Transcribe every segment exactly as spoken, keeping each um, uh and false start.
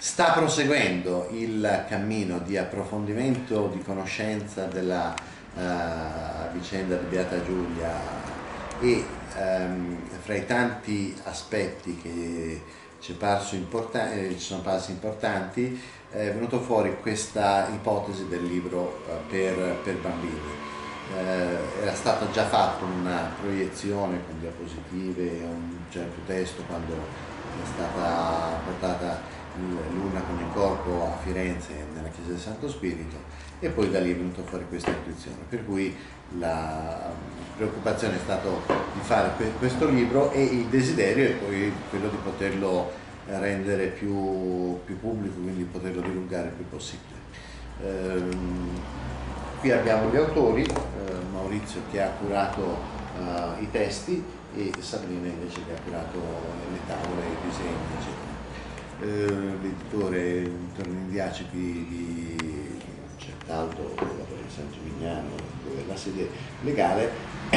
sta proseguendo il cammino di approfondimento, di conoscenza della uh, vicenda di Beata Giulia e um, fra i tanti aspetti che ci, è parso eh, ci sono parsi importanti è venuto fuori questa ipotesi del libro uh, per, per bambini. Eh, era stata già fatta una proiezione con diapositive e un certo testo quando è stata portata l'Una con il corpo a Firenze nella chiesa del Santo Spirito, e poi da lì è venuta fuori questa intuizione, per cui la preoccupazione è stata di fare questo libro, e il desiderio è poi quello di poterlo rendere più, più pubblico, quindi poterlo divulgare il più possibile. Ehm, Qui abbiamo gli autori, eh, Maurizio che ha curato eh, i testi e Sabrina invece che ha curato le tavole, i disegni, eccetera. Eh, L'editore Tornindiaci qui di Certaldo, di San Gimignano, la sede legale.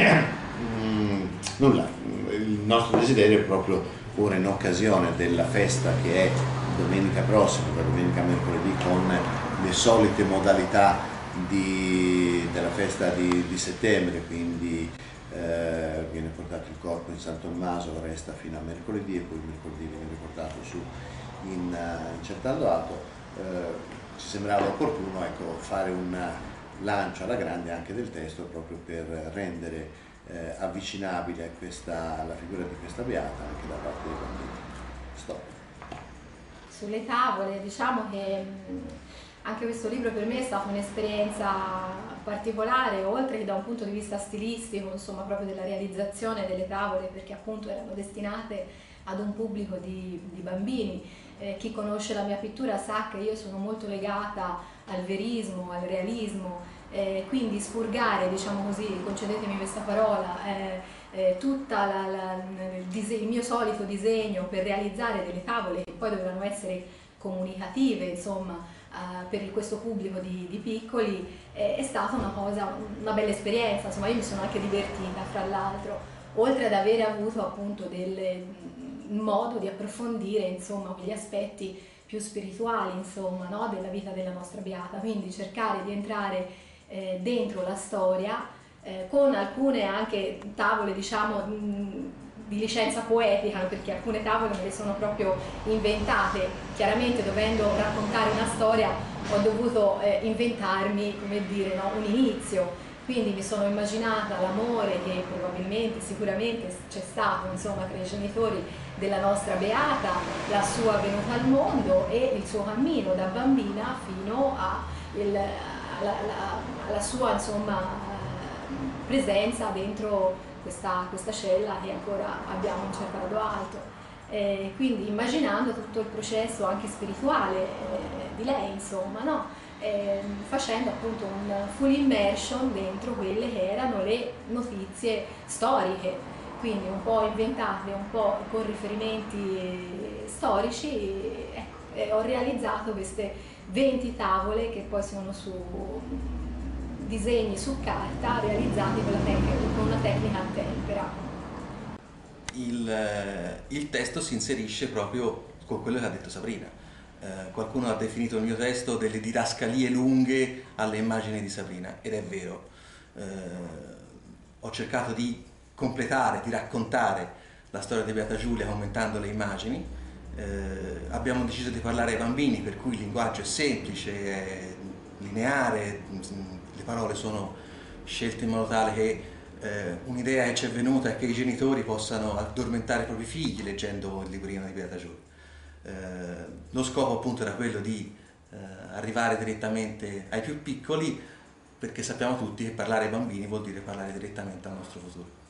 mm, nulla, il nostro desiderio è proprio ora, in occasione della festa che è domenica prossima, la domenica mercoledì, con le solite modalità Di, della festa di, di settembre, quindi eh, viene portato il corpo in San Tommaso, resta fino a mercoledì e poi mercoledì viene portato su in, uh, in Certaldo Alto. Eh, ci sembrava opportuno, ecco, fare un lancio alla grande anche del testo, proprio per rendere eh, avvicinabile questa, la figura di questa beata anche da parte dei bambini. Stop. Sulle tavole, diciamo che anche questo libro per me è stata un'esperienza particolare, oltre che da un punto di vista stilistico, insomma, proprio della realizzazione delle tavole, perché appunto erano destinate ad un pubblico di, di bambini. Eh, chi conosce la mia pittura sa che io sono molto legata al verismo, al realismo, eh, quindi sfurgare, diciamo così, concedetemi questa parola, eh, eh, tutto il, il mio solito disegno per realizzare delle tavole che poi dovevano essere comunicative, insomma, Uh, per questo pubblico di, di piccoli, eh, è stata una cosa, una bella esperienza, insomma. Io mi sono anche divertita, fra l'altro, oltre ad avere avuto appunto del modo di approfondire, insomma, quegli aspetti più spirituali, insomma, no, della vita della nostra beata, quindi cercare di entrare eh, dentro la storia eh, con alcune anche tavole, diciamo, mh, di licenza poetica, perché alcune tavole me le sono proprio inventate. Chiaramente, dovendo raccontare una storia, ho dovuto eh, inventarmi, come dire, no, un inizio, quindi mi sono immaginata l'amore che probabilmente, sicuramente c'è stato, insomma, tra i genitori della nostra beata, la sua venuta al mondo e il suo cammino da bambina fino a il, alla, alla, alla sua, insomma, presenza dentro Questa, questa cella che ancora abbiamo in Certaldo Alto, eh, quindi immaginando tutto il processo anche spirituale eh, di lei, insomma, no? eh, facendo appunto un full immersion dentro quelle che erano le notizie storiche, quindi un po' inventate, un po' con riferimenti storici. Ecco, eh, ho realizzato queste venti tavole che poi sono su disegni su carta realizzati con, la tecnica, con una tecnica a tempera. Il, il testo si inserisce proprio con quello che ha detto Sabrina. Eh, qualcuno ha definito il mio testo delle didascalie lunghe alle immagini di Sabrina, ed è vero. Eh, ho cercato di completare, di raccontare la storia di Beata Giulia commentando le immagini. Eh, abbiamo deciso di parlare ai bambini, per cui il linguaggio è semplice, è lineare, le parole sono scelte in modo tale che eh, un'idea che ci è venuta è che i genitori possano addormentare i propri figli leggendo il librino di Beata Giulia. Eh, lo scopo appunto era quello di eh, arrivare direttamente ai più piccoli, perché sappiamo tutti che parlare ai bambini vuol dire parlare direttamente al nostro futuro.